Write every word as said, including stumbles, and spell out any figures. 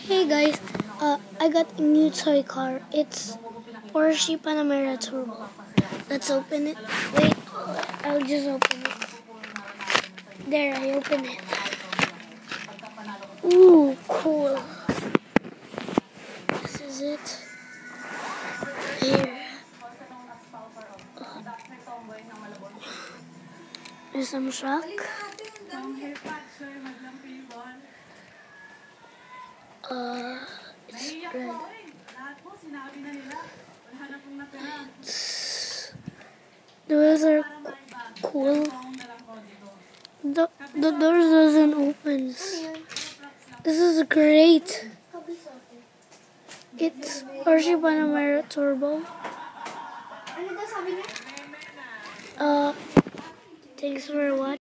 Hey guys, uh, I got a new toy car. It's Porsche Panamera Turbo. Let's open it. Wait, I'll just open it. There, I open it. Ooh, cool. This is it. Here. There's some shock. Uh, it's red. It's, the wheels are cool. The, the doors doesn't open. This is great. It's Porsche Panamera Turbo. Uh, thanks for watching.